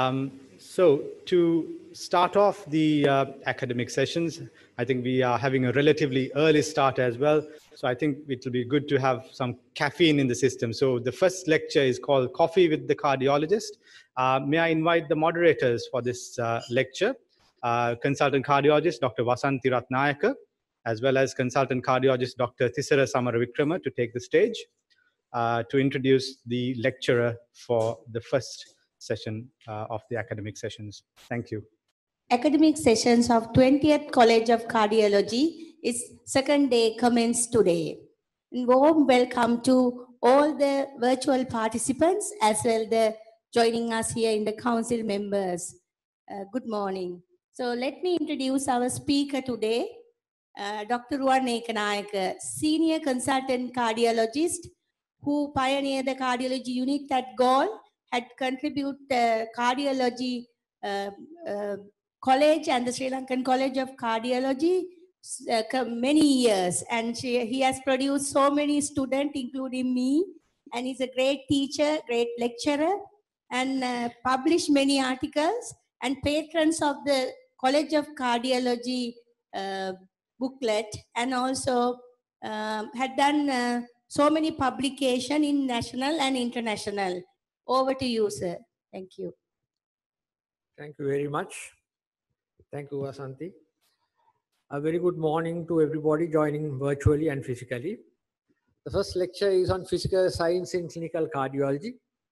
So to start off the academic sessions, I think we are having a relatively early start as well. So I think it will be good to have some caffeine in the system. So the first lecture is called Coffee with the Cardiologist. May I invite the moderators for this lecture, consultant cardiologist, Dr. Vasanthi Ratnayaka, as well as consultant cardiologist, Dr. Thisara Samaravikrama, to take the stage to introduce the lecturer for the first session of the academic sessions. Thank you. Academic sessions of 20th College of Cardiology is second day commenced today. Warm welcome to all the virtual participants as well the joining us here in the council members. Good morning. So let me introduce our speaker today, Dr. Ruwan Ekanayaka, Senior Consultant Cardiologist who pioneered the cardiology unit at GAUL, had contributed cardiology college and the Sri Lankan College of Cardiology many years, and he has produced so many students including me, and he's a great teacher, great lecturer, and published many articles, and patrons of the College of Cardiology booklet, and also had done so many publications in national and international. Over to you, sir. Thank you. Thank you very much. Thank you, Vasanthi. A very good morning to everybody joining virtually and physically. The first lecture is on physical science in clinical cardiology.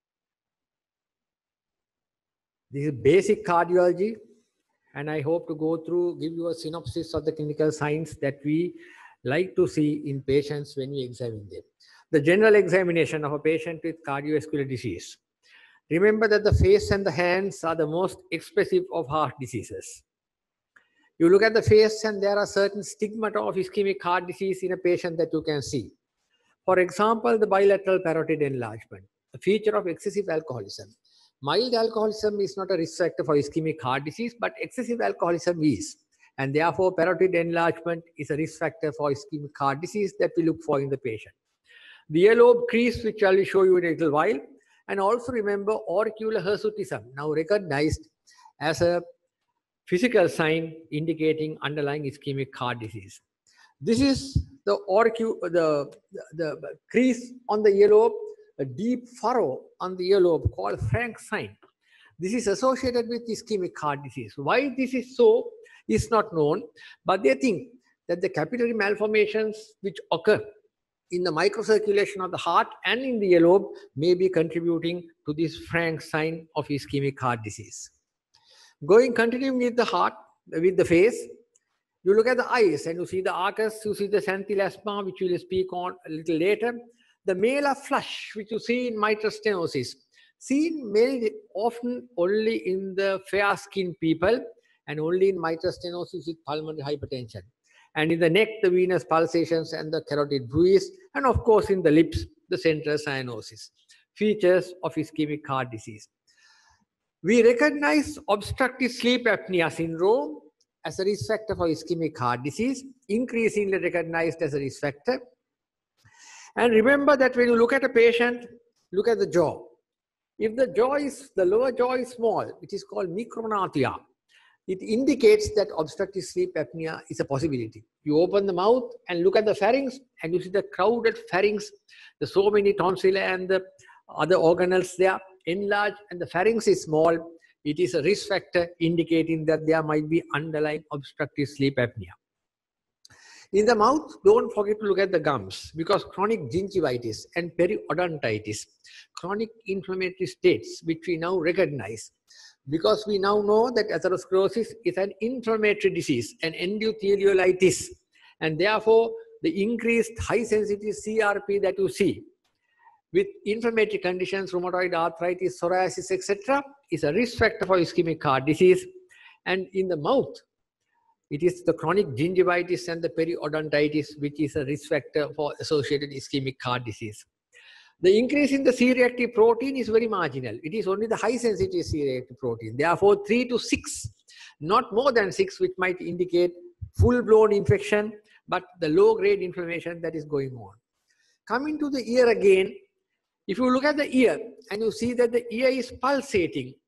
This is basic cardiology, and I hope to go through, give you a synopsis of the clinical science that we like to see in patients when we examine them. The general examination of a patient with cardiovascular disease. Remember that the face and the hands are the most expressive of heart diseases. You look at the face and there are certain stigmata of ischemic heart disease in a patient that you can see. For example, the bilateral parotid enlargement, a feature of excessive alcoholism. Mild alcoholism is not a risk factor for ischemic heart disease, but excessive alcoholism is. And therefore, parotid enlargement is a risk factor for ischemic heart disease that we look for in the patient. The earlobe crease, which I will show you in a little while. And also remember auricular hirsutism, now recognized as a physical sign indicating underlying ischemic heart disease. This is the crease on the earlobe, a deep furrow on the earlobe called Frank's sign. This is associated with ischemic heart disease. Why this is so is not known, but they think that the capillary malformations which occur in the microcirculation of the heart and in the earlobe may be contributing to this frank sign of ischemic heart disease. Continuing with the heart, with the face, you look at the eyes and you see the arcus, you see the xanthelasma, which we will speak on a little later. The malar flush, which you see in mitral stenosis, seen very often only in the fair-skinned people and only in mitral stenosis with pulmonary hypertension. And in the neck, the venous pulsations and the carotid bruits, and of course in the lips, the central cyanosis, features of ischemic heart disease. We recognize obstructive sleep apnea syndrome as a risk factor for ischemic heart disease, increasingly recognized as a risk factor. And remember that when you look at a patient, look at the jaw. If the lower jaw is small, it is called micronatia. It indicates that obstructive sleep apnea is a possibility. You open the mouth and look at the pharynx and you see the crowded pharynx, the so many tonsilli and the other organelles there enlarged and the pharynx is small. It is a risk factor indicating that there might be underlying obstructive sleep apnea. In the mouth, don't forget to look at the gums because chronic gingivitis and periodontitis, chronic inflammatory states which we now recognize. Because we now know that atherosclerosis is an inflammatory disease, an endotheliolitis, and therefore the increased high sensitivity CRP that you see with inflammatory conditions, rheumatoid arthritis, psoriasis, etc., is a risk factor for ischemic heart disease. And in the mouth, it is the chronic gingivitis and the periodontitis which is a risk factor for associated ischemic heart disease. The increase in the C-reactive protein is very marginal. It is only the high sensitivity C-reactive protein. Therefore, 3 to 6, not more than 6, which might indicate full-blown infection, but the low-grade inflammation that is going on. Coming to the ear again, if you look at the ear and you see that the ear is pulsating,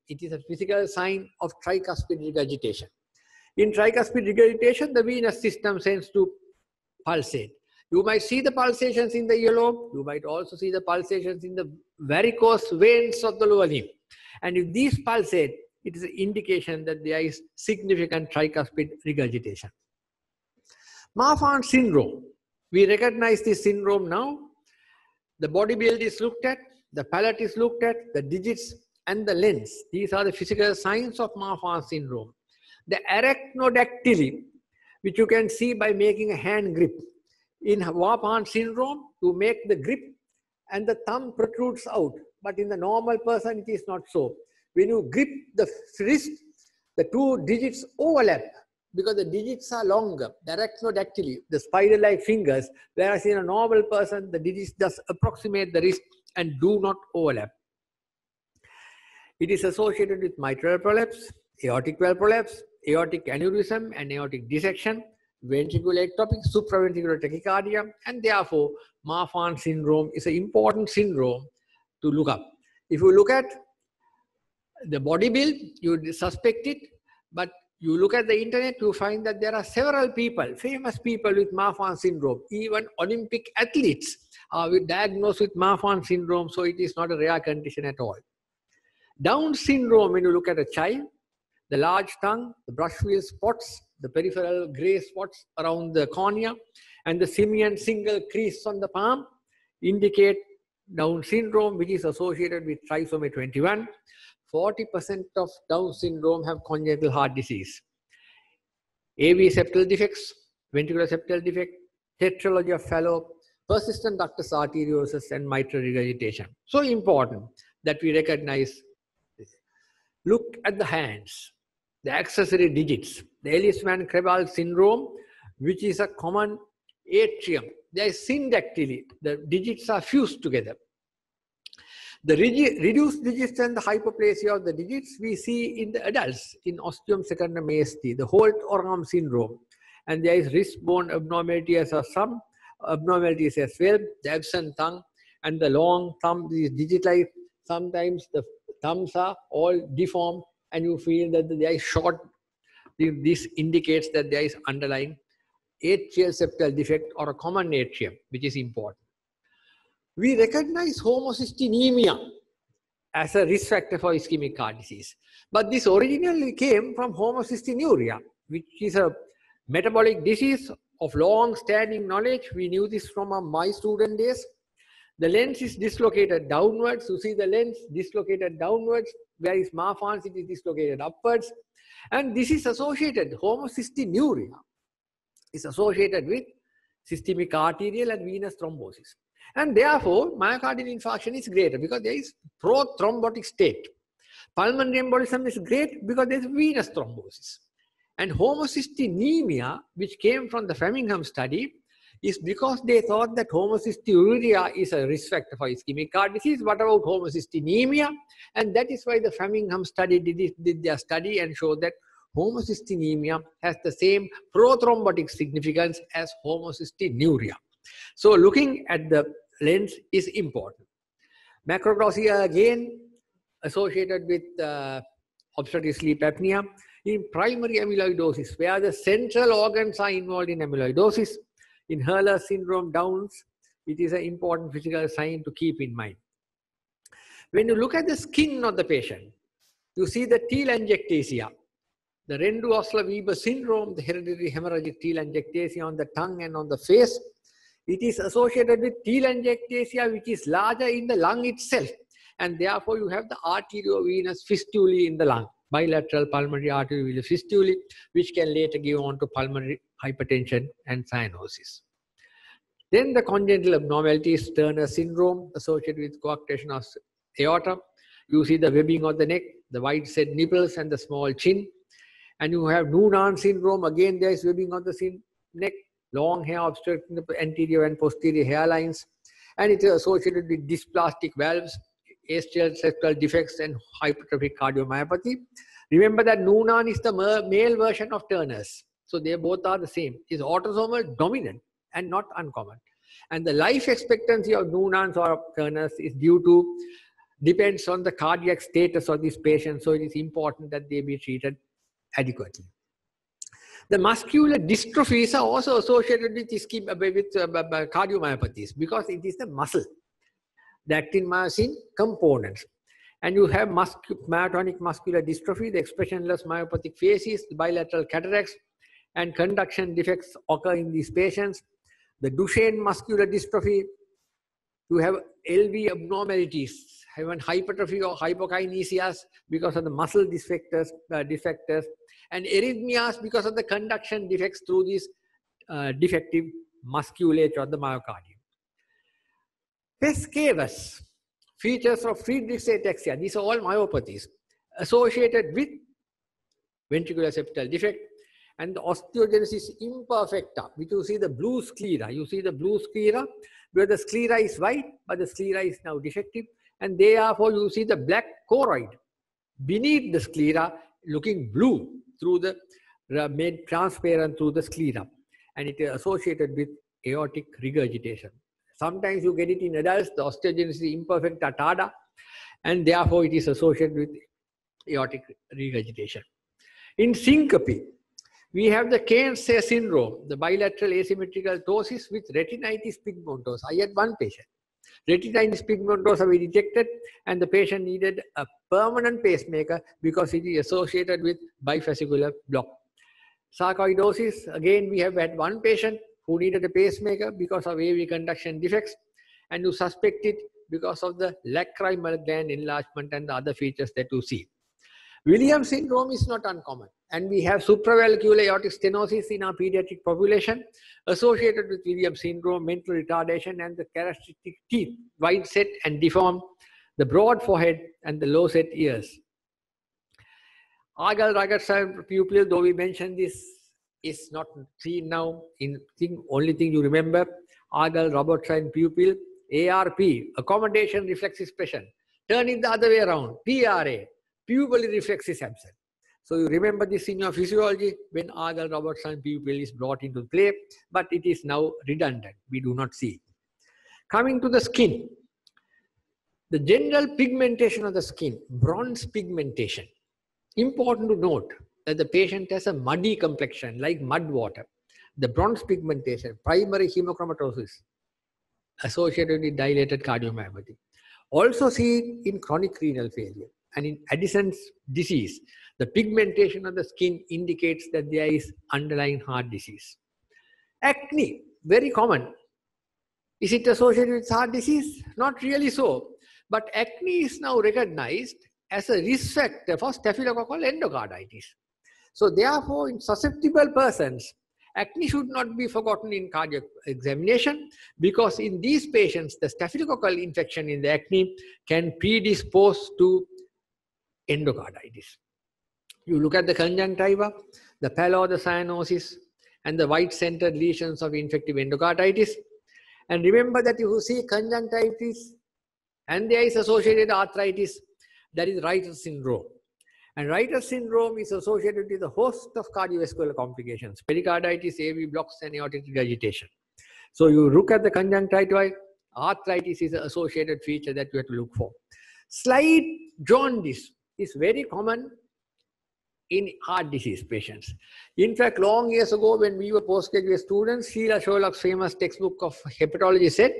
It is a physical sign of tricuspid regurgitation. In tricuspid regurgitation, the venous system tends to pulsate. You might see the pulsations in the earlobe. You might also see the pulsations in the varicose veins of the lower limb. And if these pulsate, it is an indication that there is significant tricuspid regurgitation. Marfan syndrome. We recognize this syndrome now. The body build is looked at, the palate is looked at, the digits and the lens. These are the physical signs of Marfan syndrome. The arachnodactyly, which you can see by making a hand grip. In Marfan syndrome, you make the grip and the thumb protrudes out. But in the normal person, it is not so. When you grip the wrist, the two digits overlap because the digits are longer, the arachnodactyly, the spider-like fingers, whereas in a normal person, the digits just approximate the wrist and do not overlap. It is associated with mitral prolapse, aortic valve prolapse, aortic aneurysm and aortic dissection, ventricular ectopic, supraventricular tachycardia, and therefore Marfan syndrome is an important syndrome to look up. If you look at the body build, you suspect it, but you look at the internet, you find that there are several people, famous people with Marfan syndrome. Even Olympic athletes are diagnosed with Marfan syndrome, so it is not a rare condition at all. Down syndrome, when you look at a child, the large tongue, the brush wheel spots, the peripheral gray spots around the cornea, and the simian single crease on the palm indicate Down syndrome, which is associated with trisomy 21. 40% of Down syndrome have congenital heart disease. AV septal defects, ventricular septal defect, tetralogy of Fallot, persistent ductus arteriosus, and mitral regurgitation. So important that we recognize this. Look at the hands, the accessory digits, the Ellis-Van-Creveld syndrome, which is a common atrium. There is syndactyly, the digits are fused together. The reduced digits and the hypoplasia of the digits we see in the adults in ostium secundum AST, the Holt-Oram syndrome. And there is wrist bone abnormalities or some abnormalities as well, the absent tongue and the long thumb is digitalized. Sometimes the thumbs are all deformed and you feel that there is short. This indicates that there is underlying atrial septal defect or a common atrium, which is important. We recognize homocystinemia as a risk factor for ischemic heart disease. But this originally came from homocystinuria, which is a metabolic disease of long-standing knowledge. We knew this from my student days. The lens is dislocated downwards. You see the lens dislocated downwards, whereas Marfan's it is dislocated upwards. And this is associated, homocystinuria is associated with systemic arterial and venous thrombosis. And therefore, myocardial infarction is greater because there is prothrombotic state. Pulmonary embolism is great because there is venous thrombosis. And homocystinemia, which came from the Framingham study, is because they thought that homocystinuria is a risk factor for ischemic heart disease. What about homocystinemia? And that is why the Framingham study did their study and showed that homocystinemia has the same prothrombotic significance as homocystinuria. So looking at the lens is important. Macroglossia again associated with obstructive sleep apnea in primary amyloidosis, where the central organs are involved in amyloidosis. In Hurler syndrome Downs, it is an important physical sign to keep in mind. When you look at the skin of the patient, you see the telangiectasia, the Rendu-Osler-Weber syndrome, the hereditary hemorrhagic telangiectasia on the tongue and on the face. It is associated with telangiectasia, which is larger in the lung itself. And therefore, you have the arteriovenous fistulae in the lung, bilateral pulmonary arteriovenous fistulae, which can later give on to pulmonary hypertension and cyanosis. Then the congenital abnormalities, Turner syndrome, associated with coarctation of aorta. You see the webbing of the neck, the wide set nipples, and the small chin. And you have Noonan syndrome. Again, there is webbing of the neck, long hair obstructing the anterior and posterior hairlines. And it is associated with dysplastic valves, atrial septal defects, and hypertrophic cardiomyopathy. Remember that Noonan is the male version of Turner's. So they both are the same. It is autosomal dominant and not uncommon. And the life expectancy of Noonan's or Turner's is due to depends on the cardiac status of this patient. So it is important that they be treated adequately. The muscular dystrophies are also associated with cardiomyopathies because it is the muscle, the actin-myosin components. And you have myotonic muscular dystrophy, the expressionless myopathic phases, the bilateral cataracts, and conduction defects occur in these patients. The Duchenne muscular dystrophy, you have LV abnormalities, even hypertrophy or hypokinesias because of the muscle defectors, and arrhythmias because of the conduction defects through this defective musculature of the myocardium. Pes cavus, features of Friedreich's ataxia, these are all myopathies associated with ventricular septal defect, and the osteogenesis imperfecta, which you see the blue sclera. You see the blue sclera where the sclera is white, but the sclera is now defective, and therefore you see the black choroid beneath the sclera looking blue through the made transparent through the sclera, and it is associated with aortic regurgitation. Sometimes you get it in adults, the osteogenesis imperfecta tarda, and therefore it is associated with aortic regurgitation. In syncope, we have the Kearns-Sayre syndrome, the bilateral asymmetrical ptosis with retinitis pigmentosa. I had one patient. Retinitis pigmentosa we detected, and the patient needed a permanent pacemaker because it is associated with bifascicular block. Sarcoidosis, again we have had one patient who needed a pacemaker because of AV conduction defects, and you suspect it because of the lacrimal gland enlargement and the other features that you see. Williams syndrome is not uncommon, and we have supravalvular aortic stenosis in our pediatric population associated with Williams syndrome, mental retardation, and the characteristic teeth, wide set and deformed, the broad forehead, and the low set ears. Argyll-Robertson pupil, though we mentioned this, is not seen now. Only thing you remember, Argyll-Robertson pupil, ARP, accommodation reflex expression. Turn it the other way around, PRA, pupillary reflex is absent. So you remember this in your physiology when Argyll-Robertson pupil is brought into play, but it is now redundant. We do not see it. Coming to the skin, the general pigmentation of the skin, bronze pigmentation. Important to note that the patient has a muddy complexion like mud water. The bronze pigmentation, primary hemochromatosis associated with dilated cardiomyopathy. Also seen in chronic renal failure and in Addison's disease. The pigmentation of the skin indicates that there is underlying heart disease. Acne, very common. Is it associated with heart disease? Not really so. But acne is now recognized as a risk factor for staphylococcal endocarditis. So therefore, in susceptible persons, acne should not be forgotten in cardiac examination, because in these patients, the staphylococcal infection in the acne can predispose to endocarditis. You look at the conjunctiva, the pallor, the cyanosis, and the white-centered lesions of infective endocarditis. And remember that if you see conjunctivitis and there is associated arthritis, that is Reiter's syndrome. And Reiter's syndrome is associated with a host of cardiovascular complications, pericarditis, AV blocks, and aortic regurgitation. So you look at the conjunctiva, arthritis is an associated feature that you have to look for. Slight jaundice is very common in heart disease patients. In fact, long years ago when we were postgraduate students, Sheila Sherlock's famous textbook of hepatology said,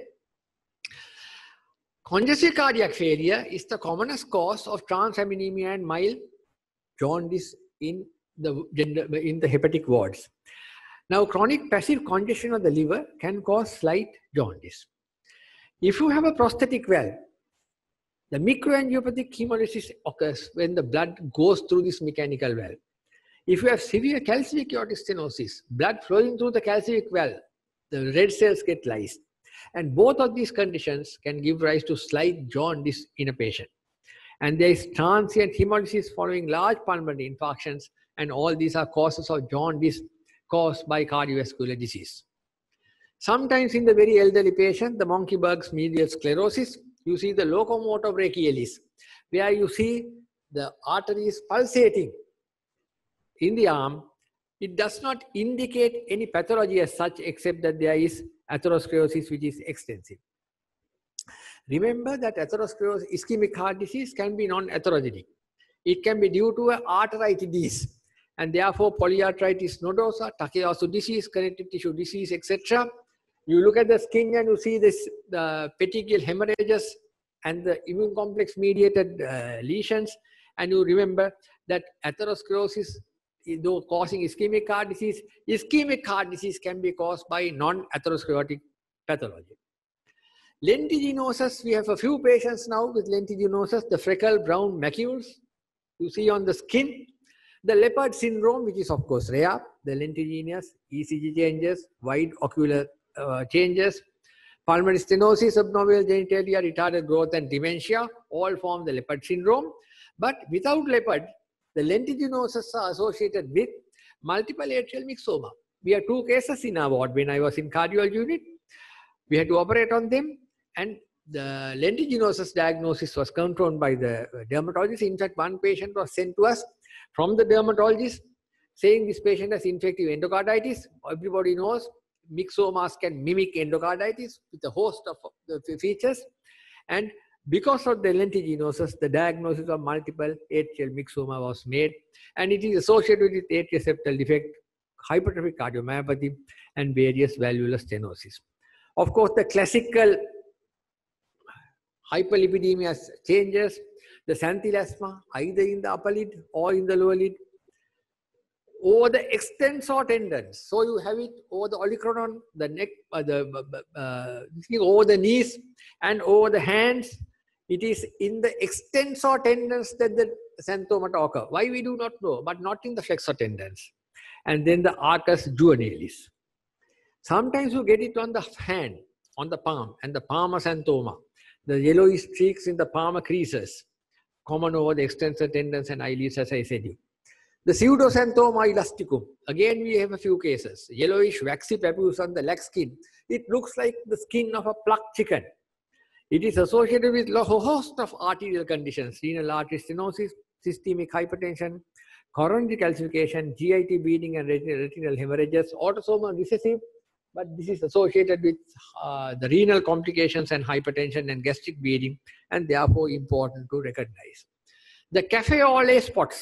congestive cardiac failure is the commonest cause of transaminemia and mild jaundice in the hepatic wards. Now, chronic passive congestion of the liver can cause slight jaundice. If you have a prosthetic valve, the microangiopathic hemolysis occurs when the blood goes through this mechanical valve. If you have severe calcific aortic stenosis, blood flowing through the calcific valve, the red cells get lysed. And both of these conditions can give rise to slight jaundice in a patient. And there is transient hemolysis following large pulmonary infarctions, and all these are causes of jaundice caused by cardiovascular disease. Sometimes in the very elderly patient, the Monckeberg's medial sclerosis, you see the locomotor brachialis, where you see the arteries pulsating in the arm. It does not indicate any pathology as such, except that there is atherosclerosis which is extensive. Remember that atherosclerosis, ischemic heart disease can be non-atherogenic. It can be due to an arteritis, and therefore polyarteritis nodosa, Takayasu disease, connective tissue disease, etc. You look at the skin and you see this the petechial hemorrhages and the immune complex mediated lesions, and you remember that atherosclerosis, though causing ischemic heart disease can be caused by non-atherosclerotic pathology. Lentiginosus, we have a few patients now with lentiginosus, the freckle brown macules you see on the skin. The leopard syndrome, which is of course rare, the lentiginous, ECG changes, wide ocular changes, pulmonary stenosis, subnovial genitalia, retarded growth and dementia, all form the leopard syndrome. But without leopard, the lentiginosus are associated with multiple atrial myxoma. We had 2 cases in our ward when I was in cardiology unit. We had to operate on them, and the lentiginosus diagnosis was confirmed by the dermatologist. In fact, one patient was sent to us from the dermatologist saying this patient has infective endocarditis. Everybody knows myxomas can mimic endocarditis with a host of the features. And because of the lentiginosus, the diagnosis of multiple atrial myxoma was made, and it is associated with atrial septal defect, hypertrophic cardiomyopathy, and various valvular stenosis. Of course, the classical hyperlipidemia changes, the xanthelasma, either in the upper lid or in the lower lid, over the extensor tendons. So you have it over the olecranon, the neck, over the knees and over the hands. It is in the extensor tendons that the xanthomata occur. Why we do not know, but not in the flexor tendons. And then the arcus duonalis. Sometimes you get it on the hand, on the palm, and the palmar xanthoma. The yellowish streaks in the palmar creases, common over the extensor tendons and eyelids, as I said you. The pseudoxanthoma elasticum. Again, we have a few cases. Yellowish waxy papules on the leg skin. It looks like the skin of a plucked chicken. It is associated with a host of arterial conditions: renal artery stenosis, systemic hypertension, coronary calcification, GIT bleeding and retinal hemorrhages, autosomal recessive, but this is associated with the renal complications and hypertension and gastric bleeding, and therefore important to recognize. The cafe au lait spots.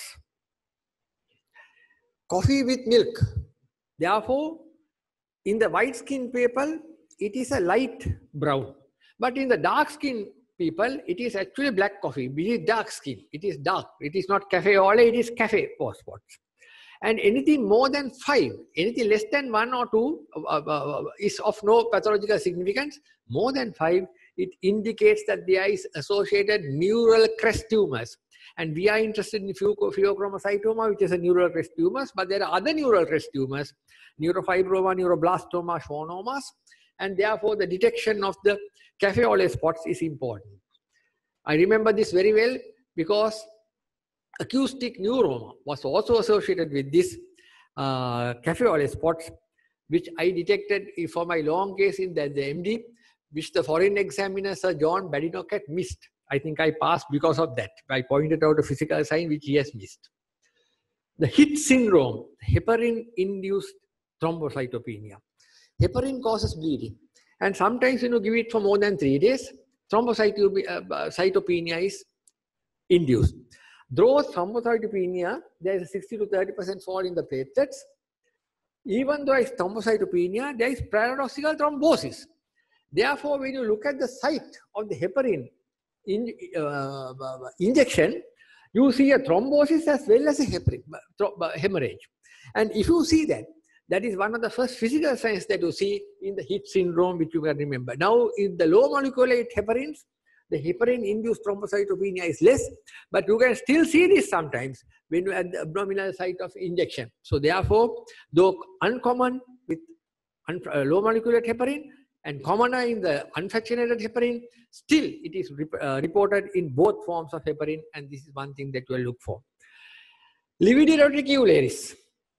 Coffee with milk. Therefore, in the white skin people, it is a light brown. But in the dark skin people, it is actually black coffee. It is dark skin. It is dark. It is not cafe au lait, it is cafe spots. And anything more than 5, anything less than 1 or 2 is of no pathological significance. More than 5, it indicates that there is associated neural crest tumors. And we are interested in pheochromocytoma, which is a neural crest tumors, but there are other neural crest tumors, neurofibroma, neuroblastoma, schwannomas, and therefore the detection of the cafe au lait spots is important. I remember this very well because acoustic neuroma was also associated with this cafe au lait spots, which I detected for my long case in the MD, which the foreign examiner, Sir John Badenoch, had missed. I think I passed because of that. I pointed out a physical sign which he has missed. The HIT syndrome, heparin-induced thrombocytopenia. Heparin causes bleeding. And sometimes, give it for more than 3 days, thrombocytopenia is induced. Though thrombocytopenia, there is a 60 to 30% fall in the platelets. Even though it's thrombocytopenia, there is paradoxical thrombosis. Therefore, when you look at the site of the heparin injection, you see a thrombosis as well as a hemorrhage. And if you see that, that is one of the first physical signs that you see in the HIT syndrome, which you can remember. Now, in the low molecular heparins, the heparin-induced thrombocytopenia is less, but you can still see this sometimes when you are at the abdominal site of injection. So therefore, though uncommon with low molecular heparin and commoner in the unfractionated heparin, still it is reported in both forms of heparin, and this is one thing that you will look for. Lividi reticularis.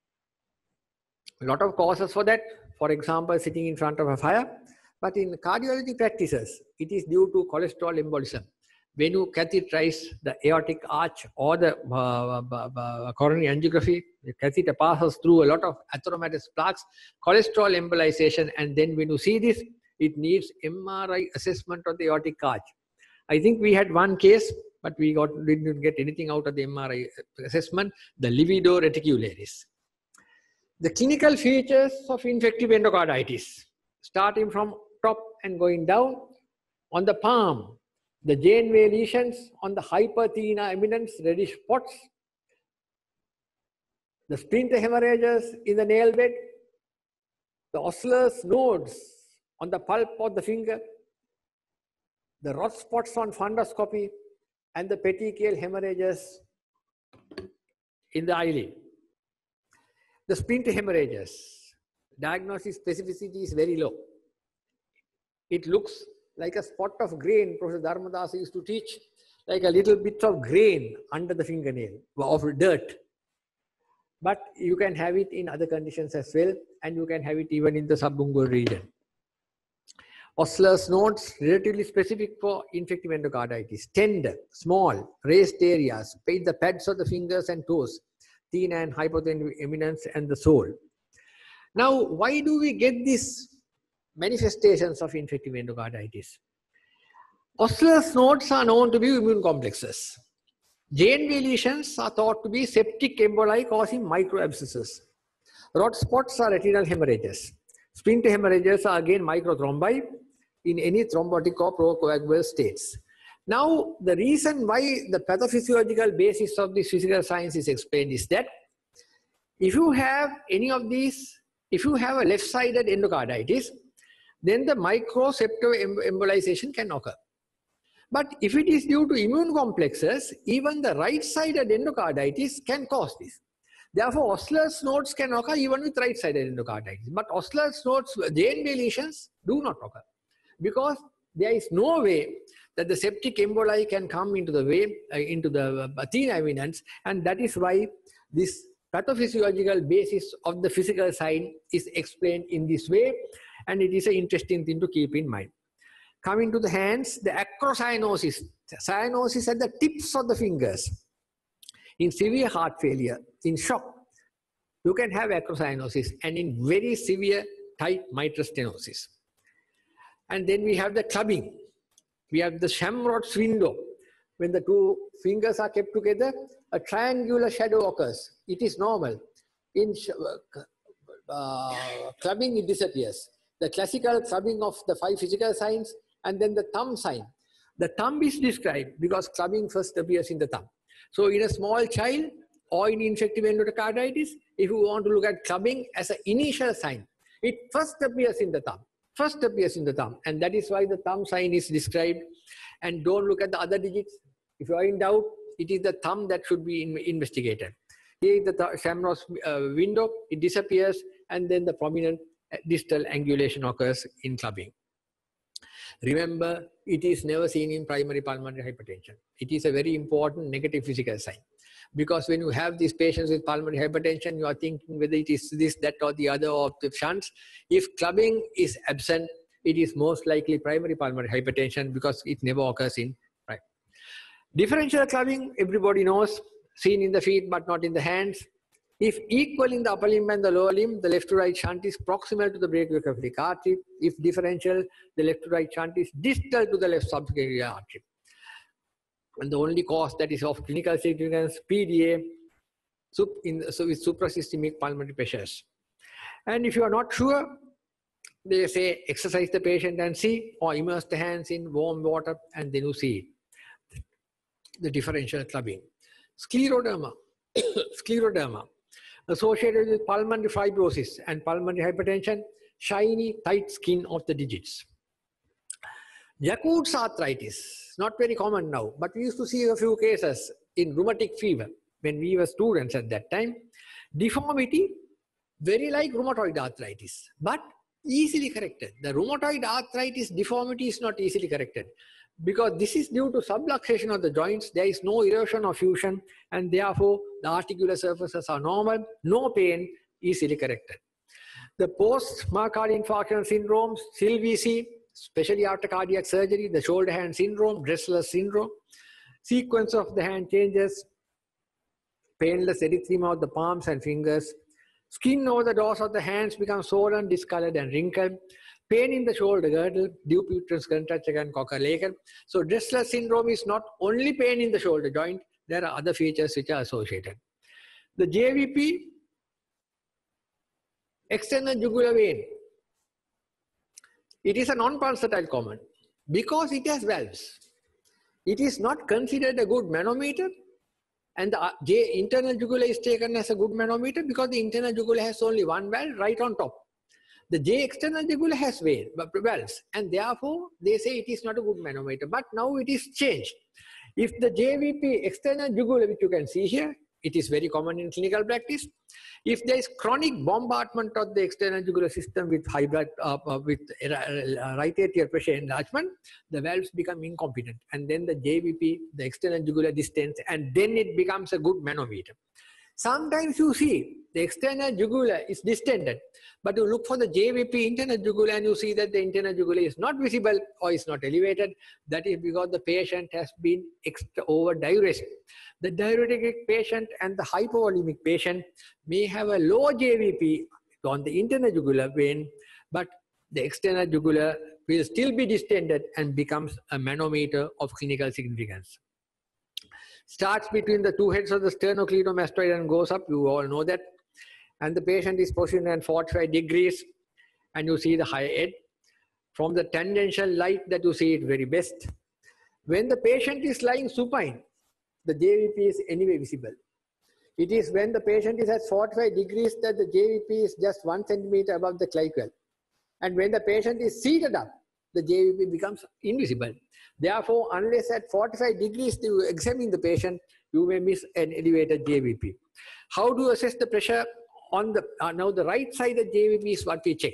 A lot of causes for that. For example, sitting in front of a fire. But in cardiology practices, it is due to cholesterol embolism. When you catheterize the aortic arch or the coronary angiography, the catheter passes through a lot of atheromatous plaques, cholesterol embolization, and then when you see this, it needs MRI assessment of the aortic arch. I think we had one case, but we didn't get anything out of the MRI assessment, the livedo reticularis. The clinical features of infective endocarditis, starting from top and going down, on the palm, the Janeway lesions, on the hyperthena eminence, reddish spots, the splinter hemorrhages in the nail bed, the Osler's nodes on the pulp of the finger, the rot spots on fundoscopy, and the petechial hemorrhages in the eyelid. The splinter hemorrhages, diagnosis specificity is very low. It looks like a spot of grain, Professor Dharmadasa used to teach, like a little bit of grain under the fingernail, of dirt. But you can have it in other conditions as well, and you can have it even in the subungual region. Osler's nodes, relatively specific for infective endocarditis. Tender, small, raised areas, the pads of the fingers and toes, thin and hypothenic eminence, and the sole. Now, why do we get these manifestations of infective endocarditis? Osler's nodes are known to be immune complexes. Janeway lesions are thought to be septic emboli causing microabscesses. Rot spots are retinal hemorrhages. Splinter hemorrhages are again microthrombi in any thrombotic or procoagulant states. Now, the reason why the pathophysiological basis of this physical science is explained is that if you have any of these, if you have a left-sided endocarditis, then the microseptal embolization can occur. But if it is due to immune complexes, even the right-sided endocarditis can cause this. Therefore, Osler's nodes can occur even with right-sided endocarditis. But Osler's nodes, Janeway lesions, do not occur, because there is no way that the septic emboli can come into the way, into the thin eminence, and that is why this pathophysiological basis of the physical sign is explained in this way, and it is an interesting thing to keep in mind. Coming to the hands, the acrocyanosis, cyanosis at the tips of the fingers. In severe heart failure, in shock, you can have acrocyanosis, and in very severe tight mitral stenosis. And then we have the clubbing. We have the Shamrock's window. When the two fingers are kept together, a triangular shadow occurs. It is normal. In clubbing, it disappears. The classical clubbing of the 5 physical signs, and then the thumb sign. The thumb is described because clubbing first appears in the thumb. So in a small child or in infective endocarditis, if you want to look at clubbing as an initial sign, it first appears in the thumb. First appears in the thumb, and that is why the thumb sign is described. And don't look at the other digits. If you are in doubt, it is the thumb that should be investigated. Here is the Shamrock's window, it disappears, and then the prominent distal angulation occurs in clubbing. Remember, it is never seen in primary pulmonary hypertension. It is a very important negative physical sign. Because when you have these patients with pulmonary hypertension, you are thinking whether it is this, that, or the other of the shunts. If clubbing is absent, it is most likely primary pulmonary hypertension because it never occurs in right. Differential clubbing, everybody knows, seen in the feet but not in the hands. If equal in the upper limb and the lower limb, the left to right shunt is proximal to the brachiocephalic artery. If differential, the left to right shunt is distal to the left subclavian artery. And the only cause that is of clinical significance, PDA, so with suprasystemic pulmonary pressures. And if you are not sure, they say exercise the patient and see, or immerse the hands in warm water and then you see it. The differential clubbing. Scleroderma. Scleroderma. Associated with pulmonary fibrosis and pulmonary hypertension, shiny, tight skin of the digits. Jacquard's arthritis, not very common now, but we used to see a few cases in rheumatic fever when we were students at that time. Deformity, very like rheumatoid arthritis, but easily corrected. The rheumatoid arthritis deformity is not easily corrected because this is due to subluxation of the joints. There is no erosion or fusion, and therefore the articular surfaces are normal, no pain, easily corrected. The post-myocardial infarction syndromes, SILVC, especially after cardiac surgery, the shoulder hand syndrome, Dressler's syndrome, sequence of the hand changes, painless erythema of the palms and fingers, skin over the doors of the hands becomes swollen, discolored and wrinkled, pain in the shoulder girdle, deep uterus contraction and Cocker-Legan. So Dressler syndrome is not only pain in the shoulder joint, there are other features which are associated. The JVP, external jugular vein, it is a non-pulsatile common because it has valves. It is not considered a good manometer, and the internal jugular is taken as a good manometer because the internal jugular has only one valve right on top. The J external jugular has valves, and therefore they say it is not a good manometer. But now it is changed. If the JVP external jugular, which you can see here, it is very common in clinical practice. If there is chronic bombardment of the external jugular system with high blood, with right atrial pressure enlargement, the valves become incompetent, and then the JVP, the external jugular distance, and then it becomes a good manometer. Sometimes you see the external jugular is distended, but you look for the JVP internal jugular and you see that the internal jugular is not visible or is not elevated. That is because the patient has been over diuretic. The diuretic patient and the hypovolemic patient may have a low JVP on the internal jugular vein, but the external jugular will still be distended and becomes a manometer of clinical significance. Starts between the two heads of the sternocleidomastoid and goes up, you all know that. And the patient is positioned at 45 degrees and you see the high head. From the tangential light that you see it very best. When the patient is lying supine, the JVP is anyway visible. It is when the patient is at 45 degrees that the JVP is just 1 centimeter above the clavicle. And when the patient is seated up, the JVP becomes invisible. Therefore, unless at 45 degrees you examine the patient, you may miss an elevated JVP. How do you assess the pressure on the, now the right side of JVP is what we check.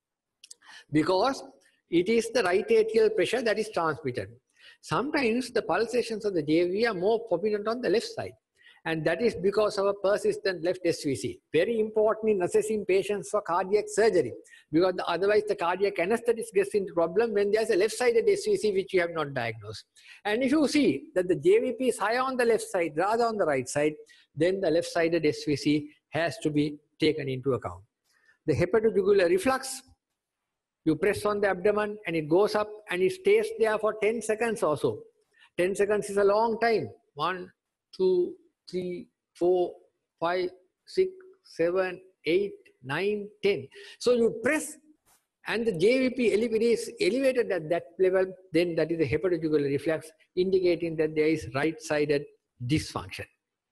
Because it is the right atrial pressure that is transmitted. Sometimes the pulsations of the JVP are more prominent on the left side. And that is because of a persistent left SVC. Very important in assessing patients for cardiac surgery. Because otherwise the cardiac anesthetist gets into problem when there's a left-sided SVC which you have not diagnosed. And if you see that the JVP is higher on the left side rather on the right side, then the left-sided SVC has to be taken into account. The hepatojugular reflux, you press on the abdomen and it goes up and it stays there for 10 seconds or so. 10 seconds is a long time. 1, 2, 3, 4, 5, 6, 7, 8, 9, 10. So you press and the JVP is elevated at that level, then that is the hepatojugular reflex, indicating that there is right-sided dysfunction.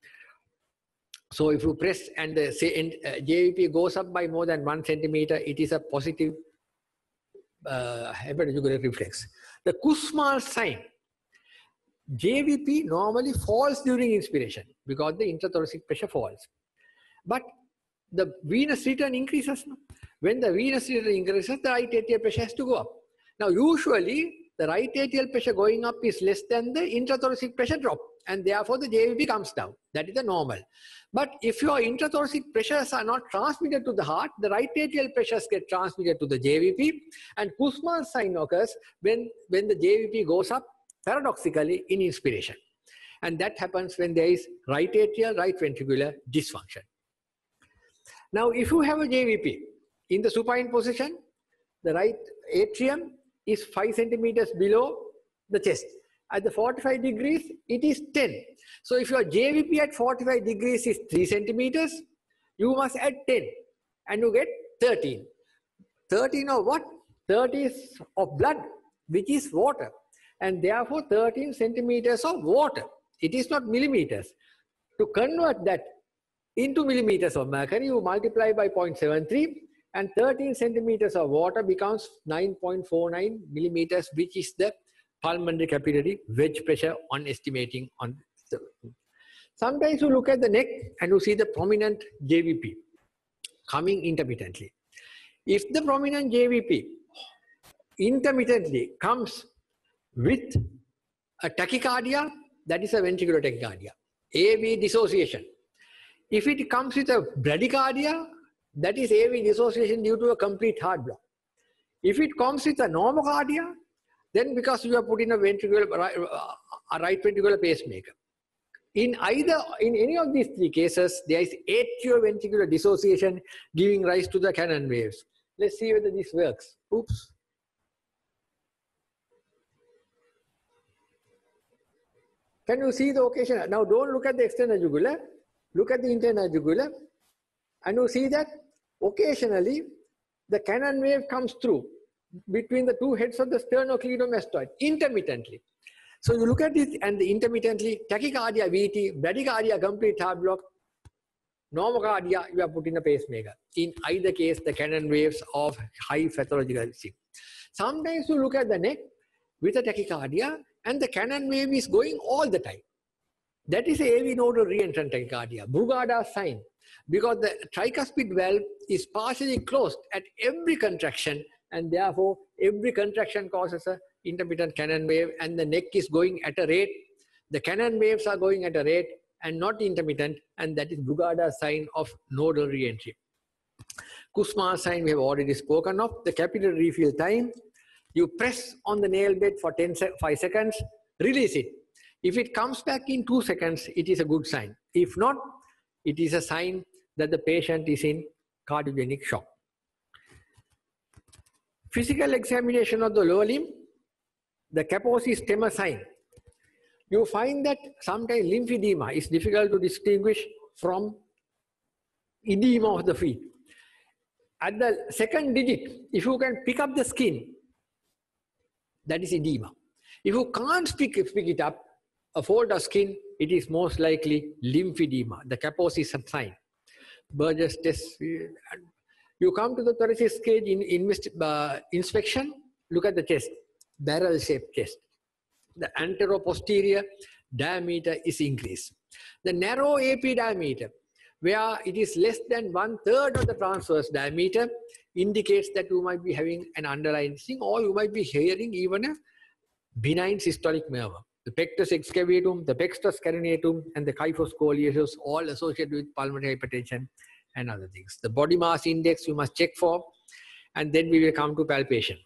So if you press and the JVP goes up by more than 1 centimeter, it is a positive hepatojugular reflex. The Kussmaul sign. JVP normally falls during inspiration because the intrathoracic pressure falls. But the venous return increases. When the venous return increases, the right atrial pressure has to go up. Now, usually, the right atrial pressure going up is less than the intrathoracic pressure drop, and therefore the JVP comes down. That is the normal. But if your intrathoracic pressures are not transmitted to the heart, the right atrial pressures get transmitted to the JVP, and Kussmaul sign occurs when the JVP goes up paradoxically in inspiration. And that happens when there is right atrial, right ventricular dysfunction. Now, if you have a JVP in the supine position, the right atrium is 5 centimeters below the chest. At the 45 degrees, it is 10. So if your JVP at 45 degrees is 3 centimeters, you must add 10 and you get 13. 13 of what? 30 of blood, which is water. And therefore 13 centimeters of water. It is not millimeters. To convert that into millimeters of mercury, you multiply by 0.73 and 13 centimeters of water becomes 9.49 millimeters, which is the pulmonary capillary wedge pressure on estimating on the. Sometimes you look at the neck and you see the prominent JVP coming intermittently. If the prominent JVP intermittently comes with a tachycardia, that is a ventricular tachycardia, AV dissociation. If it comes with a bradycardia, that is AV dissociation due to a complete heart block. If it comes with a normocardia, then because you have put in a ventricular, a right ventricular pacemaker. In any of these three cases, there is atrioventricular dissociation giving rise to the Cannon waves. Let's see whether this works. Oops. Can you see the occasion? Now don't look at the external jugular. Look at the internal jugular. And you see that occasionally the cannon wave comes through between the two heads of the sternocleidomastoid intermittently. So you look at it and the intermittently tachycardia VT, bradycardia complete heart block, normocardia, you are putting a pacemaker. In either case, the cannon waves of high pathological. Sometimes you look at the neck with a tachycardia and the cannon wave is going all the time. That is a AV nodal reentrant tachycardia, Brugada's sign, because the tricuspid valve is partially closed at every contraction, and therefore every contraction causes an intermittent cannon wave, and the neck is going at a rate. The cannon waves are going at a rate and not intermittent, and that is Brugada's sign of nodal reentry. Kussmaul's sign we have already spoken of. The capillary refill time. You press on the nail bed for 5 seconds, release it. If it comes back in 2 seconds, it is a good sign. If not, it is a sign that the patient is in cardiogenic shock. Physical examination of the lower limb, the Kaposi's tremor sign. You find that sometimes lymphedema is difficult to distinguish from edema of the feet. At the second digit, if you can pick up the skin, that is edema. If you can't pick it up, a fold of skin, it is most likely lymphedema, the Kaposi's sign. Burgess test. You come to the thoracic cage inspection, look at the chest, barrel-shaped chest. The antero-posterior diameter is increased. The narrow AP diameter, where it is less than 1/3 of the transverse diameter, indicates that you might be having an underlying thing, or you might be hearing even a benign systolic murmur. The pectus excavatum, the pectus carinatum, and the kyphoscoliosis all associated with pulmonary hypertension and other things. The body mass index you must check for, and then we will come to palpation.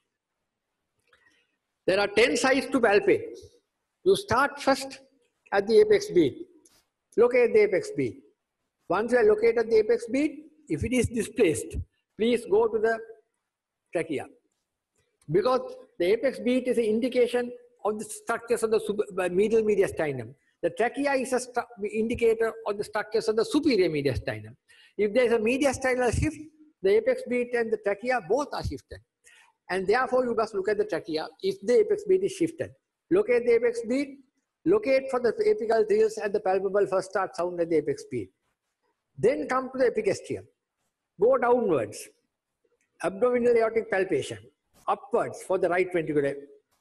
There are 10 sites to palpate. You start first at the apex beat. Locate the apex beat. Once you have located the apex beat, if it is displaced, please go to the trachea. Because the apex beat is an indication of the structures of the medial mediastinum. The trachea is an indicator of the structures of the superior mediastinum. If there is a mediastinal shift, the apex beat and the trachea both are shifted. And therefore, you must look at the trachea if the apex beat is shifted. Locate the apex beat, locate for the apical thrills and the palpable first start sound at the apex beat. Then come to the epigastrium. Go downwards. Abdominal aortic palpation. Upwards for the right ventricular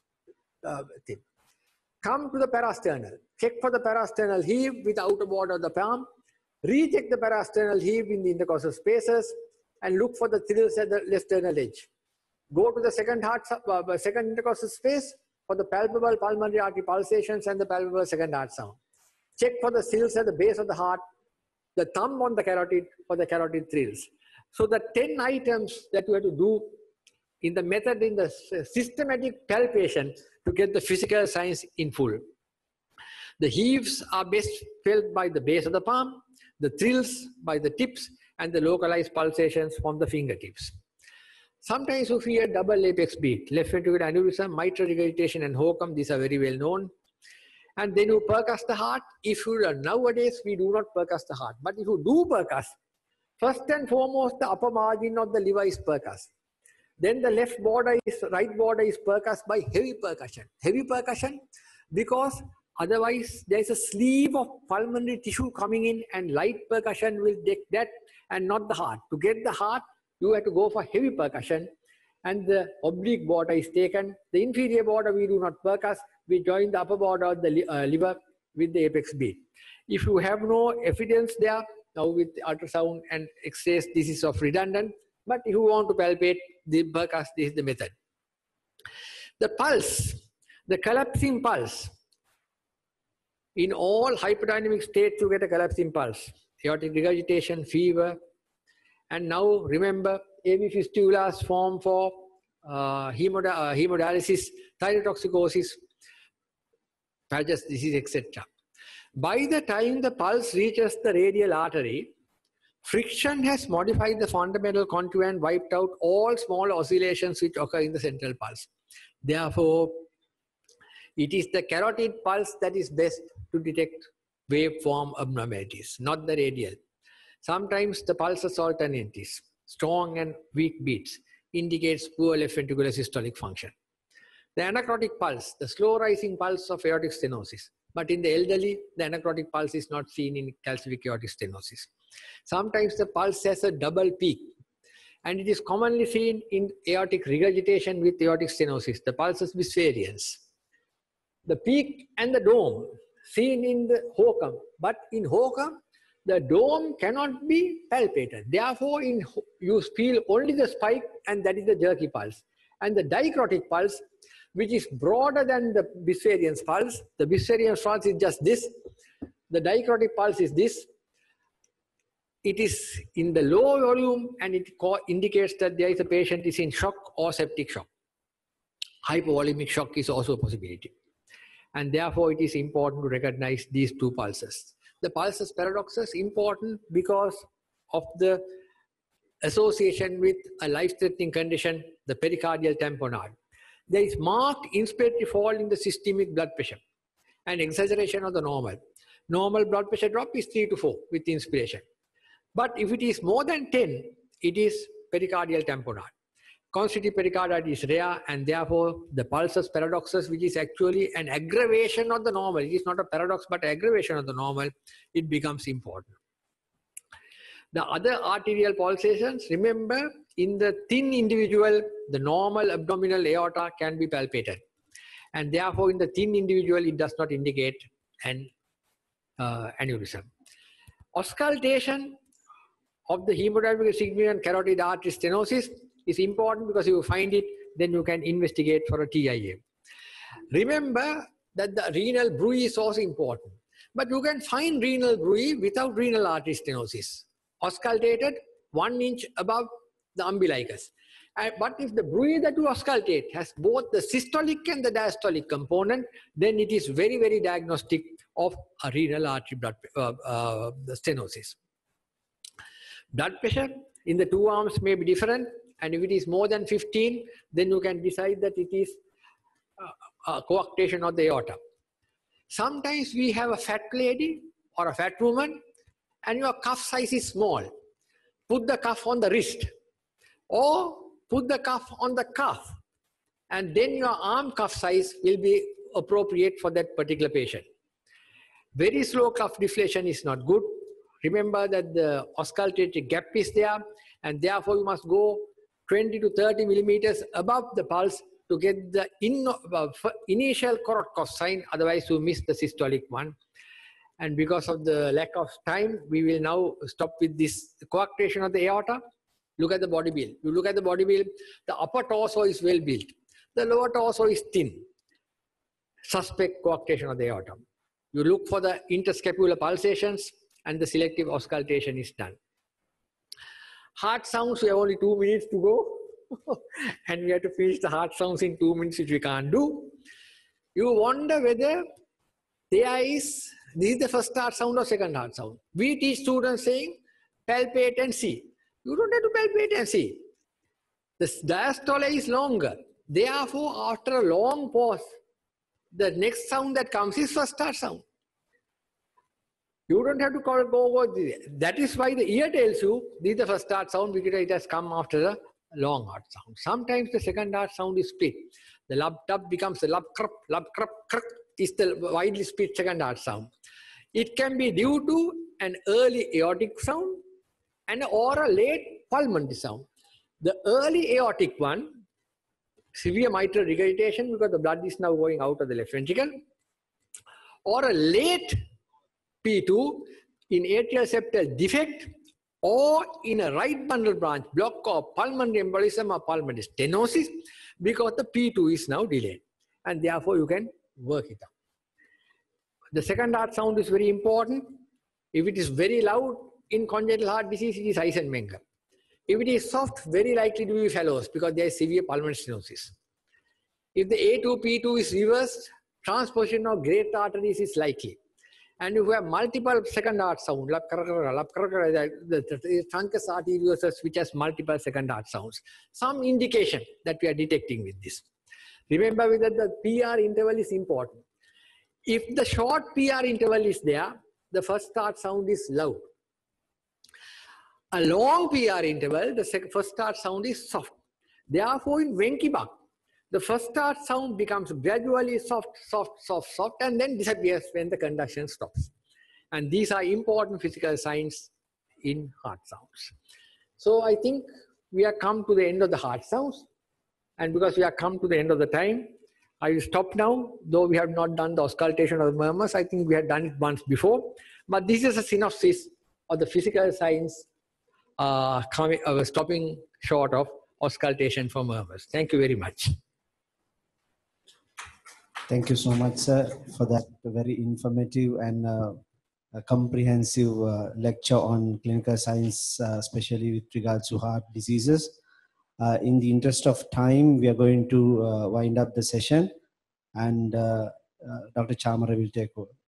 thing. Come to the parasternal. Check for the parasternal heave with the outer border of the palm. Recheck the parasternal heave in the intercostal spaces and look for the thrills at the left sternal edge. Go to the second intercostal space for the palpable pulmonary artery pulsations and the palpable second heart sound. Check for the thrills at the base of the heart, the thumb on the carotid for the carotid thrills. So the 10 items that you have to do in the method, in the systematic palpation to get the physical signs in full. The heaves are best felt by the base of the palm, the thrills by the tips, and the localized pulsations from the fingertips. Sometimes you feel a double apex beat, left ventricular aneurysm, mitral regurgitation, and HOCM. These are very well known. And then you percuss the heart. If you are nowadays, we do not percuss the heart. But if you do percuss, first and foremost, the upper margin of the liver is percussed. Then the right border is percussed by heavy percussion. Heavy percussion because otherwise there is a sleeve of pulmonary tissue coming in, and light percussion will take that and not the heart. To get the heart, you have to go for heavy percussion, and the oblique border is taken. The inferior border we do not percuss. We join the upper border of the liver with the apex beat. If you have no evidence there, now with ultrasound and X-rays, this is of redundant. But if you want to palpate the percuss, this is the method. The pulse, the collapsing pulse. In all hyperdynamic states, you get a collapsing pulse. Aortic regurgitation, fever. And now remember, AV fistulas form for hemodialysis, thyrotoxicosis, Paget's disease, etc. By the time the pulse reaches the radial artery, Friction has modified the fundamental contour and wiped out all small oscillations which occur in the central pulse. Therefore, it is the carotid pulse that is best to detect waveform abnormalities, not the radial. Sometimes the pulses alternatives, strong and weak beats, indicates poor left ventricular systolic function. The anacrotic pulse, the slow rising pulse of aortic stenosis. But in the elderly, the anacrotic pulse is not seen in calcific aortic stenosis. Sometimes the pulse has a double peak, and it is commonly seen in aortic regurgitation with aortic stenosis. The pulses with variance. The peak and the dome seen in the HOCM, but in HOCM, the dome cannot be palpated. Therefore, you feel only the spike, and that is the jerky pulse. And the dicrotic pulse, which is broader than the Bispherians pulse. The Bispherians pulse is just this. The dicrotic pulse is this. It is in the low volume, and it indicates that there is a patient is in shock or septic shock. Hypovolemic shock is also a possibility. And therefore, it is important to recognize these two pulses. The pulses paradoxus important because of the association with a life-threatening condition, the pericardial tamponade. There is marked inspiratory fall in the systemic blood pressure and exaggeration of the normal. Normal blood pressure drop is 3 to 4 with inspiration. But if it is more than 10, it is pericardial tamponade. Constrictive pericarditis is rare, and therefore the pulsus paradoxus, which is actually an aggravation of the normal, it is not a paradox but an aggravation of the normal, it becomes important. The other arterial pulsations, remember, in the thin individual, the normal abdominal aorta can be palpated. And therefore, in the thin individual, it does not indicate an aneurysm. Auscultation of the hemodynamic significant carotid artery stenosis is important because if you find it, then you can investigate for a TIA. Remember that the renal bruit is also important. But you can find renal bruit without renal artery stenosis. Auscultated 1 inch above the umbilicus. But if the bruit that you auscultate has both the systolic and the diastolic component, then it is very, very diagnostic of a renal artery stenosis. Blood pressure in the two arms may be different, and if it is more than 15, then you can decide that it is a coarctation of the aorta. Sometimes we have a fat lady or a fat woman, and your cuff size is small. Put the cuff on the wrist, or put the cuff on the cuff, and then your arm cuff size will be appropriate for that particular patient. Very slow cuff deflation is not good. Remember that the auscultatory gap is there, and therefore you must go 20 to 30 millimeters above the pulse to get the initial Korotkov sign, otherwise you miss the systolic one. And because of the lack of time, we will now stop with this coarctation of the aorta. Look at the body build. You look at the body build, the upper torso is well built. The lower torso is thin. Suspect coarctation of the aorta. You look for the interscapular pulsations, and the selective auscultation is done. Heart sounds, we have only 2 minutes to go. And we have to finish the heart sounds in 2 minutes, which we can't do. You wonder whether there is, this is the first heart sound or second heart sound. We teach students saying, palpate and see. You don't have to palpate and see. The diastole is longer. Therefore, after a long pause, the next sound that comes is first heart sound. You don't have to go over this. That is why the ear tells you this is the first heart sound because it has come after the long heart sound. Sometimes the second heart sound is split. The lub tub becomes the lub krup krup is the widely split second heart sound. It can be due to an early aortic sound or a late pulmonary sound. The early aortic one, severe mitral regurgitation because the blood is now going out of the left ventricle, or a late P2 in atrial septal defect, or in a right bundle branch block or pulmonary embolism or pulmonary stenosis because the P2 is now delayed, and therefore you can work it out. The second heart sound is very important. If it is very loud in congenital heart disease, it is Eisenmenger. If it is soft, very likely to be Fallot's because there is severe pulmonary stenosis. If the A2 P2 is reversed, transposition of great arteries is likely. And if we have multiple second art sound, the truncus arteriosus, which has multiple second art sounds, some indication that we are detecting with this. Remember that the PR interval is important. If the short PR interval is there, the first start sound is loud. A long PR interval, the first start sound is soft. Therefore, in Wenckebach, the first start sound becomes gradually soft, soft, soft, soft, and then disappears when the conduction stops. And these are important physical signs in heart sounds. So I think we have come to the end of the heart sounds. And because we have come to the end of the time, I will stop now. Though we have not done the auscultation of the murmurs, I think we had done it once before. But this is a synopsis of the physical signs stopping short of auscultation for murmurs. Thank you very much. Thank you so much, sir, for that very informative and comprehensive lecture on clinical science, especially with regards to heart diseases. In the interest of time, we are going to wind up the session, and Dr. Chamara will take over.